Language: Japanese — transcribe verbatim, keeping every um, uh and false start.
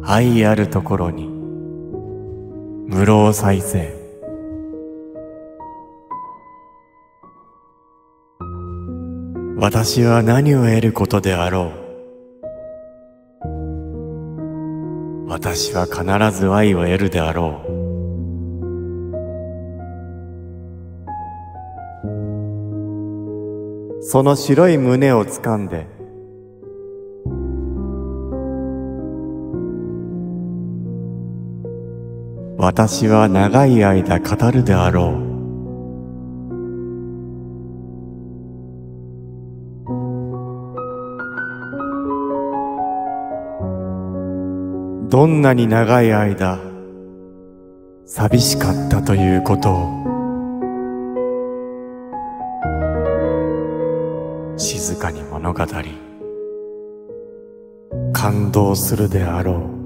愛あるところに無老再生。私は何を得ることであろう。私は必ず愛を得るであろう。その白い胸をつかんで、私は長い間語るであろう。どんなに長い間寂しかったということを静かに物語り感動するであろう。